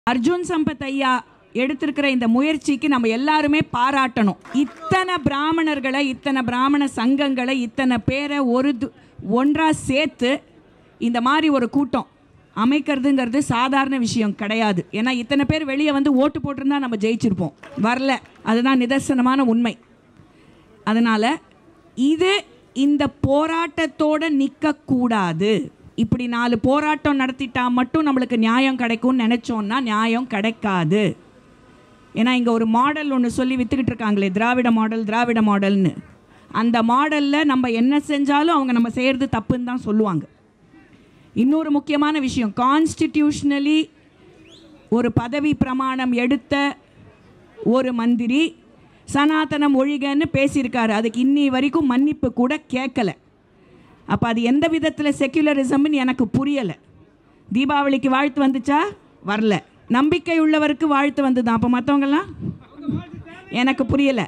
அர்ஜுன் சம்பத் ஐயா எடுத்திருக்கிற இந்த முயற்சிக்கு நம்ம எல்லாருமே பாராட்டணும். இத்தனை பிராமணர்களை, இத்தனை பிராமண சங்கங்களை, இத்தனை பேரை ஒன்றா சேர்த்து இந்த மாதிரி ஒரு கூட்டம் அமைக்கிறதுங்கிறது சாதாரண விஷயம் கிடையாது. ஏன்னா இத்தனை பேர் வெளியே வந்து ஓட்டு போட்டிருந்தா நம்ம ஜெயிச்சிருப்போம், வரல. அதுதான் நிதர்சனமான உண்மை. அதனால் இது இந்த போராட்டத்தோடு நிற்கக்கூடாது. இப்படி 4 போராட்டம் நடத்திட்டா மட்டும் நம்மளுக்கு நியாயம் கிடைக்கும்னு நினச்சோன்னா நியாயம் கிடைக்காது. ஏன்னா இங்கே ஒரு மாடல் ஒன்று சொல்லி விற்றுக்கிட்டு இருக்காங்களே, திராவிட மாடல் திராவிட மாடல்னு. அந்த மாடலில் நம்ம என்ன செஞ்சாலும் அவங்க நம்ம செய்கிறது தப்புன்னு தான் சொல்லுவாங்க. இன்னொரு முக்கியமான விஷயம், கான்ஸ்டிடியூஷனலி ஒரு பதவி பிரமாணம் எடுத்த ஒரு மந்திரி சனாதனம் ஒழிகன்னு பேசியிருக்காரு. அதுக்கு இன்னி வரைக்கும் மன்னிப்பு கூட கேட்கலை. அப்போ அது எந்த விதத்தில் செக்யுலரிசம்னு எனக்கு புரியலை. தீபாவளிக்கு வாழ்த்து வந்துச்சா? வரல. நம்பிக்கை உள்ளவருக்கு வாழ்த்து வந்துதான். அப்போ மற்றவங்கெல்லாம் எனக்கு புரியலை.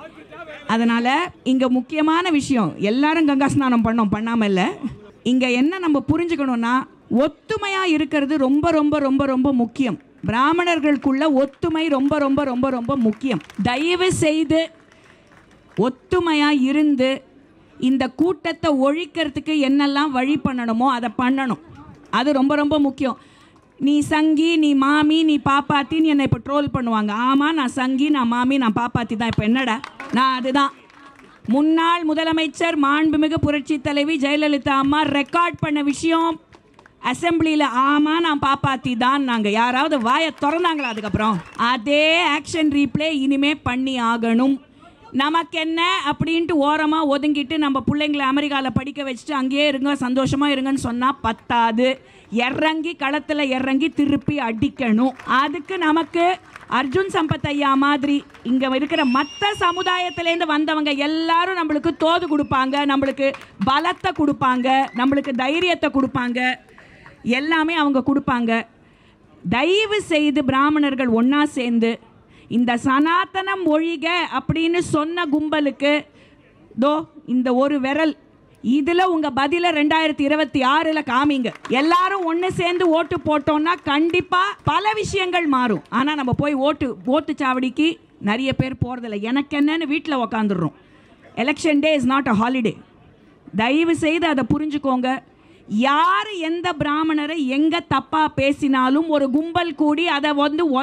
அதனால் இங்கே முக்கியமான விஷயம், எல்லாரும் கங்கா ஸ்நானம் பண்ணாமல் இல்லை. இங்கே என்ன நம்ம புரிஞ்சுக்கணுன்னா, ஒத்துமையாக இருக்கிறது ரொம்ப ரொம்ப ரொம்ப ரொம்ப முக்கியம். பிராமணர்களுக்குள்ள ஒத்துமை ரொம்ப ரொம்ப ரொம்ப ரொம்ப முக்கியம். தயவு செய்து ஒத்துமையாக இருந்து இந்த கூட்டத்தை ஒழிக்கிறதுக்கு என்னெல்லாம் வழி பண்ணணுமோ அதை பண்ணணும். அது ரொம்ப ரொம்ப முக்கியம். நீ சங்கி, நீ மாமி, நீ பாப்பாத்தின்னு என்னை இப்போ ட்ரோல் பண்ணுவாங்க. ஆமாம், நான் சங்கி, நான் மாமி, நான் பாப்பாத்தி தான். இப்போ என்னடா, நான் அதுதான். முன்னாள் முதலமைச்சர் மாண்புமிகு புரட்சி தலைவி ஜெயலலிதா அம்மா ரெக்கார்ட் பண்ண விஷயம் அசம்பிளியில், ஆமாம் நான் பாப்பாத்தி தான். நாங்கள் யாராவது வாயை திறந்தாங்களா? அதுக்கப்புறம் அதே ஆக்ஷன் ரீப்ளே இனிமே பண்ணி ஆகணும். நமக்கு என்ன அப்படின்ட்டு ஓரமாக ஒதுங்கிட்டு நம்ம பிள்ளைங்களை அமெரிக்காவில் படிக்க வச்சுட்டு அங்கேயே இருங்க, சந்தோஷமாக இருங்கன்னு சொன்னால் பத்தாது. இறங்கி களத்தில் இறங்கி திருப்பி அடிக்கணும். அதுக்கு நமக்கு அர்ஜுன் சம்பத் ஐயா மாதிரி இங்கே இருக்கிற மற்ற சமுதாயத்திலேருந்து வந்தவங்க எல்லாரும் நம்மளுக்கு தோது கொடுப்பாங்க, நம்மளுக்கு பலத்தை கொடுப்பாங்க, நம்மளுக்கு தைரியத்தை கொடுப்பாங்க, எல்லாமே அவங்க கொடுப்பாங்க. தயவு செய்து பிராமணர்கள் ஒன்றா சேர்ந்து இந்த சனாதனம் ஒழிக அப்படின்னு சொன்ன கும்பலுக்கு இந்த ஒரு விரல், இதில் உங்கள் பதிலை 2026 காமிங்க. எல்லாரும் ஒன்று சேர்ந்து ஓட்டு போட்டோன்னா கண்டிப்பாக பல விஷயங்கள் மாறும். ஆனால் நம்ம போய் ஓட்டு சாவடிக்கு நிறைய பேர் போகிறதில்ல. எனக்கு என்னன்னு வீட்டில் உக்காந்துடுறோம். Election day is not a holiday. தயவு செய்து அதை புரிஞ்சுக்கோங்க. யார் எந்த பிராமணரை எங்கே தப்பாக பேசினாலும் ஒரு கும்பல் கூடி அதை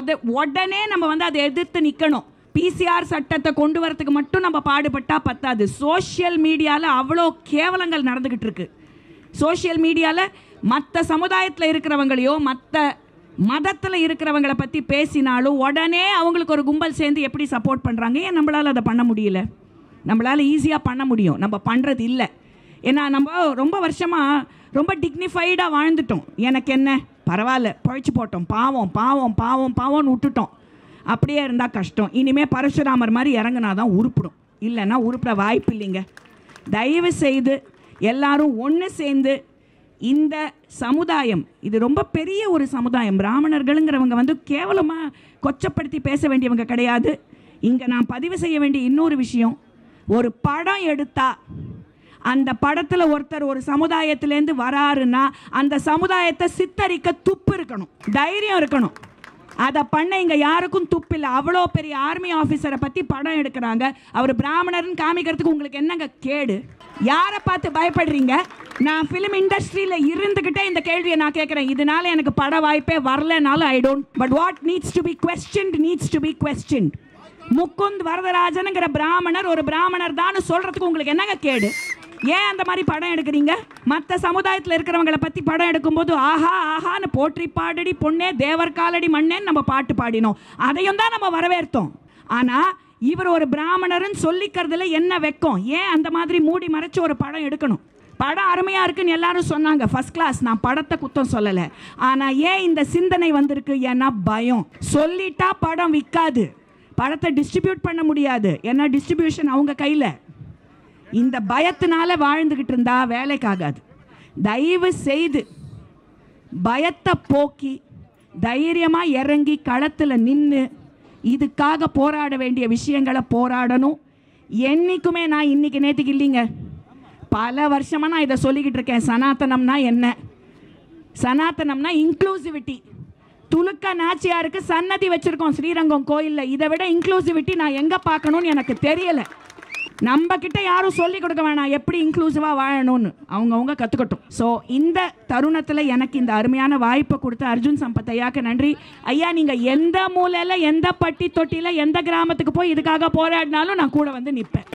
உடனே நம்ம அதை எதிர்த்து நிற்கணும். பிசிஆர் சட்டத்தை கொண்டு வரத்துக்கு மட்டும் நம்ம பாடுபட்டால் பத்தாது. சோஷியல் மீடியாவில் அவ்வளோ கேவலங்கள் நடந்துக்கிட்டு இருக்கு. சோஷியல் மீடியாவில் மற்ற சமுதாயத்தில் இருக்கிறவங்களையோ மற்ற மதத்தில் இருக்கிறவங்களை பற்றி பேசினாலும் உடனே அவங்களுக்கு ஒரு கும்பல் சேர்ந்து எப்படி சப்போர்ட் பண்ணுறாங்க. ஏன் நம்மளால் அதை பண்ண முடியல? நம்மளால் ஈஸியாக பண்ண முடியும், நம்ம பண்ணுறது இல்லை. ஏன்னா நம்ம ரொம்ப வருஷமாக ரொம்ப டிக்னிஃபைடாக வாழ்ந்துட்டோம். எனக்கு என்ன, பரவாயில்ல, பழிச்சு போட்டோம், பாவம் பாவம் பாவம் பாவம்னு விட்டுட்டோம். அப்படியே இருந்தால் கஷ்டம். இனிமேல் பரசுராமர் மாதிரி இறங்குனா தான் உருப்பிடும், இல்லைன்னா உருப்பிட வாய்ப்பு இல்லைங்க. தயவு செய்து எல்லாரும் ஒன்று சேர்ந்து இந்த சமுதாயம், இது ரொம்ப பெரிய ஒரு சமுதாயம். பிராமணர்களுங்கிறவங்க கேவலமாக கொச்சப்படுத்தி பேச வேண்டியவங்க கிடையாது. இங்கே நான் பதிவு செய்ய வேண்டிய இன்னொரு விஷயம், ஒரு படம் எடுத்தா அந்த படத்தில் ஒருத்தர் ஒரு சமுதாயத்திலேருந்து வராருன்னா அந்த சமுதாயத்தை சித்தரிக்க துப்பு இருக்கணும், தைரியம் இருக்கணும். அதை பண்ண இங்கே யாருக்கும் துப்பு இல்லை. அவ்வளோ பெரிய ஆர்மி ஆஃபீஸரை பற்றி படம் எடுக்கிறாங்க. அவர் பிராமணர்னு காமிக்கிறதுக்கு உங்களுக்கு என்னங்க கேடு? யாரை பார்த்து பயப்படுறீங்க? நான் ஃபிலிம் இண்டஸ்ட்ரியில் இருந்துக்கிட்டே இந்த கேள்வியை நான் கேட்குறேன். இதனால எனக்கு பட வாய்ப்பே வரலனாலும் I don't. But what needs to be questioned needs to be questioned. Mukund வரதராஜனுங்கிற பிராமணர் ஒரு பிராமணர் தான் சொல்கிறதுக்கு உங்களுக்கு என்னங்க கேடு? ஏன் அந்த மாதிரி படம் எடுக்கிறீங்க? மற்ற சமுதாயத்தில் இருக்கிறவங்களை பற்றி படம் எடுக்கும்போது ஆஹா ஆஹான்னு போற்றி பாடடி பொண்ணே தேவர் காலடி மண்ணேன்னு நம்ம பாட்டு பாடினோம், அதையும் தான் நம்ம வரவேற்றோம். ஆனால் இவர் ஒரு பிராமணர்னு சொல்லிக்கிறதுல என்ன வெக்கம்? ஏன் அந்த மாதிரி மூடி மறைச்சு ஒரு படம் எடுக்கணும்? படம் அருமையாக இருக்குன்னு எல்லாரும் சொன்னாங்க, ஃபர்ஸ்ட் கிளாஸ். நான் படத்தை குத்தம் சொல்லலை. ஆனால் ஏன் இந்த சிந்தனை வந்திருக்கு? ஏன்னா பயம். சொல்லிட்டா படம் விற்காது, படத்தை டிஸ்ட்ரிபியூட் பண்ண முடியாது, ஏன்னா டிஸ்ட்ரிபியூஷன் அவங்க கையில். இந்த பயத்தினால வாழ்ந்துக்கிட்டு இருந்தா வேலைக்காகாது. தயவு செய்து பயத்தை போக்கி தைரியமாக இறங்கி களத்தில் நின்று இதுக்காக போராட வேண்டிய விஷயங்களை போராடணும். என்றைக்குமே நான் இன்னைக்கு நேற்றுக்கு இல்லைங்க, பல வருஷமாக நான் இதை சொல்லிக்கிட்டு இருக்கேன். சனாதனம்னா என்ன? சனாதனம்னா இன்க்ளூசிவிட்டி. துலுக்க நாச்சியாருக்கு சன்னதி வச்சிருக்கோம் ஸ்ரீரங்கம் கோயிலில். இதை விட இன்க்ளூசிவிட்டி நான் எங்கே பார்க்கணும்னு எனக்கு தெரியலை. நம்ம கிட்ட யாரும் சொல்லி கொடுக்க வேணாம் எப்படி இன்க்ளூசிவாக வாழணும்னு, அவங்கவுங்க கற்றுக்கட்டும். ஸோ இந்த தருணத்தில் எனக்கு இந்த அருமையான வாய்ப்பை கொடுத்த அர்ஜுன் சம்பத் ஐயாக்கு நன்றி. ஐயா, நீங்கள் எந்த மூலையில், எந்த பட்டி தொட்டியில், எந்த கிராமத்துக்கு போய் இதுக்காக போராடினாலும் நான் கூட வந்து நிற்பேன்.